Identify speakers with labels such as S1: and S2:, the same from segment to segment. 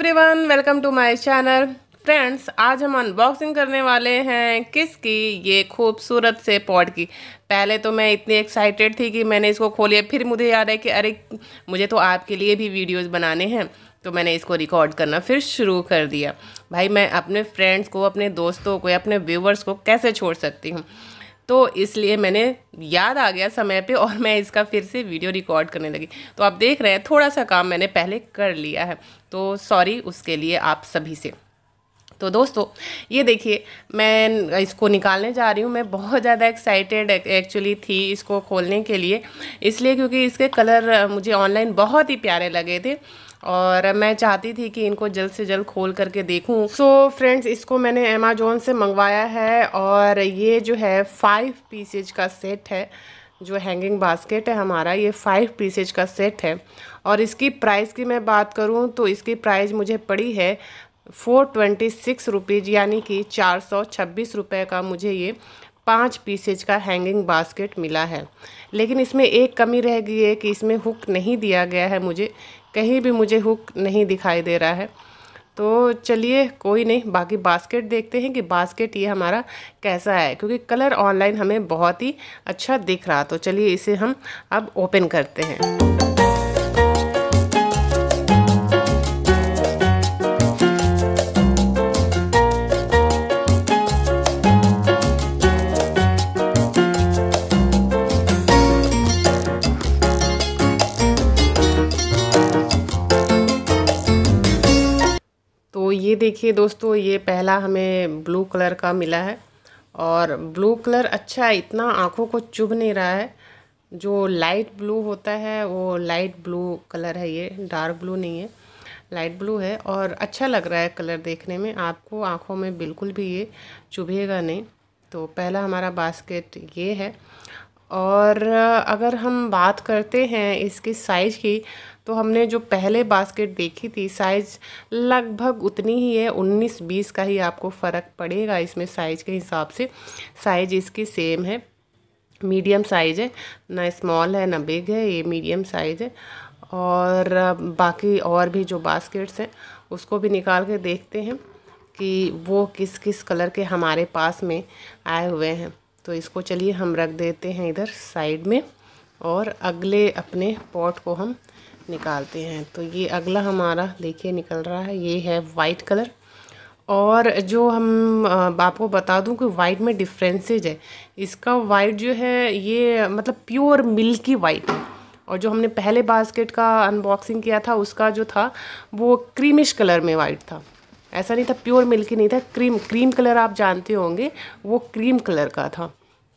S1: Everyone, welcome to my channel. Friends, आज हम unboxing करने वाले हैं किसकी, ये खूबसूरत से पॉट की। पहले तो मैं इतनी एक्साइटेड थी कि मैंने इसको खोलिया, फिर मुझे याद है कि अरे मुझे तो आपके लिए भी वीडियोस बनाने हैं, तो मैंने इसको रिकॉर्ड करना फिर शुरू कर दिया। भाई मैं अपने फ्रेंड्स को, अपने दोस्तों को या अपने व्यूवर्स को कैसे छोड़ सकती हूँ, तो इसलिए मैंने याद आ गया समय पे और मैं इसका फिर से वीडियो रिकॉर्ड करने लगी। तो आप देख रहे हैं थोड़ा सा काम मैंने पहले कर लिया है, तो सॉरी उसके लिए आप सभी से। तो दोस्तों ये देखिए, मैं इसको निकालने जा रही हूँ। मैं बहुत ज़्यादा एक्साइटेड एक्चुअली थी इसको खोलने के लिए, इसलिए क्योंकि इसके कलर मुझे ऑनलाइन बहुत ही प्यारे लगे थे और मैं चाहती थी कि इनको जल्द से जल्द खोल करके देखूं। सो फ्रेंड्स, इसको मैंने अमेज़ॉन से मंगवाया है और ये जो है 5 पीसेज का सेट है। जो हैंगिंग बास्केट है हमारा, ये 5 पीसेज का सेट है। और इसकी प्राइस की मैं बात करूं तो इसकी प्राइस मुझे पड़ी है 426 रुपीज़, यानी कि 426 रुपये का मुझे ये 5 पीसेज का हैंगिंग बास्केट मिला है। लेकिन इसमें एक कमी रह गई है कि इसमें हुक नहीं दिया गया है, मुझे कहीं भी मुझे हुक नहीं दिखाई दे रहा है। तो चलिए कोई नहीं, बाकी बास्केट देखते हैं कि बास्केट ये हमारा कैसा है, क्योंकि कलर ऑनलाइन हमें बहुत ही अच्छा दिख रहा। तो चलिए इसे हम अब ओपन करते हैं। तो ये देखिए दोस्तों, ये पहला हमें ब्लू कलर का मिला है और ब्लू कलर अच्छा है, इतना आँखों को चुभ नहीं रहा है। जो लाइट ब्लू होता है वो लाइट ब्लू कलर है, ये डार्क ब्लू नहीं है, लाइट ब्लू है और अच्छा लग रहा है कलर देखने में। आपको आँखों में बिल्कुल भी ये चुभेगा नहीं। तो पहला हमारा बास्केट ये है। और अगर हम बात करते हैं इसकी साइज़ की, तो हमने जो पहले बास्केट देखी थी साइज़ लगभग उतनी ही है, 19-20 का ही आपको फ़र्क पड़ेगा इसमें साइज़ के हिसाब से। साइज़ इसकी सेम है, मीडियम साइज़ है, ना स्मॉल है ना बिग है, ये मीडियम साइज़ है। और बाकी और भी जो बास्केट्स हैं उसको भी निकाल के देखते हैं कि वो किस किस कलर के हमारे पास में आए हुए हैं। तो इसको चलिए हम रख देते हैं इधर साइड में और अगले अपने पॉट को हम निकालते हैं। तो ये अगला हमारा देखिए निकल रहा है, ये है वाइट कलर। और जो हम आपको बता दूं कि वाइट में डिफरेंसेज है। इसका वाइट जो है ये मतलब प्योर मिल्की वाइट है, और जो हमने पहले बास्केट का अनबॉक्सिंग किया था उसका जो था वो क्रीमिश कलर में वाइट था। ऐसा नहीं था, प्योर मिल्की नहीं था, क्रीम कलर आप जानते होंगे, वो क्रीम कलर का था।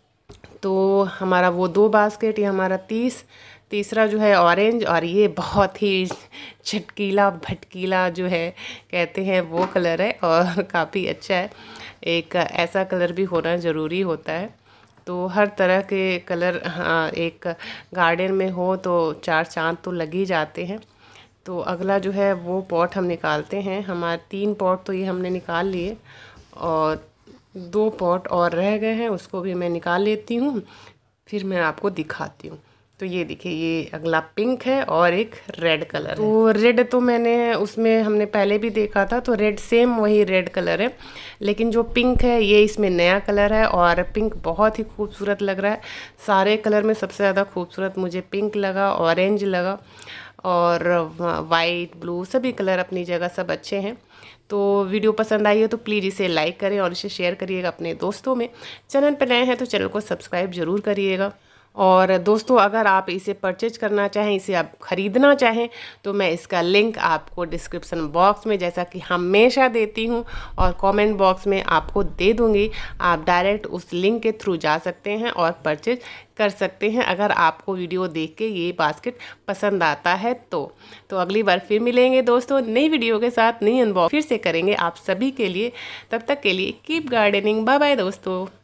S1: तो हमारा वो 2 बास्केट, ये हमारा तीसरा जो है ऑरेंज, और ये बहुत ही चटकीला भटकीला जो है कहते हैं वो कलर है और काफ़ी अच्छा है। एक ऐसा कलर भी होना ज़रूरी होता है। तो हर तरह के कलर, हाँ, एक गार्डन में हो तो 4 चांद तो लग ही जाते हैं। तो अगला जो है वो पॉट हम निकालते हैं। हमारे 3 पॉट तो ये हमने निकाल लिए और 2 पॉट और रह गए हैं, उसको भी मैं निकाल लेती हूँ, फिर मैं आपको दिखाती हूँ। तो ये देखिए, ये अगला पिंक है और एक रेड कलर। तो रेड तो मैंने उसमें हमने पहले भी देखा था, तो रेड सेम वही रेड कलर है। लेकिन जो पिंक है ये इसमें नया कलर है और पिंक बहुत ही खूबसूरत लग रहा है। सारे कलर में सबसे ज़्यादा खूबसूरत मुझे पिंक लगा, ऑरेंज लगा, और वाइट ब्लू सभी कलर अपनी जगह सब अच्छे हैं। तो वीडियो पसंद आई है तो प्लीज़ इसे लाइक करें और इसे शेयर करिएगा अपने दोस्तों में। चैनल पर नए हैं तो चैनल को सब्सक्राइब ज़रूर करिएगा। और दोस्तों, अगर आप इसे परचेज करना चाहें, इसे आप ख़रीदना चाहें, तो मैं इसका लिंक आपको डिस्क्रिप्शन बॉक्स में, जैसा कि हमेशा देती हूं, और कमेंट बॉक्स में आपको दे दूंगी। आप डायरेक्ट उस लिंक के थ्रू जा सकते हैं और परचेज कर सकते हैं, अगर आपको वीडियो देख के ये बास्केट पसंद आता है तो अगली बार फिर मिलेंगे दोस्तों नई वीडियो के साथ, नई अनबॉक्स फिर से करेंगे आप सभी के लिए। तब तक के लिए कीप गार्डनिंग, बाय बाय दोस्तों।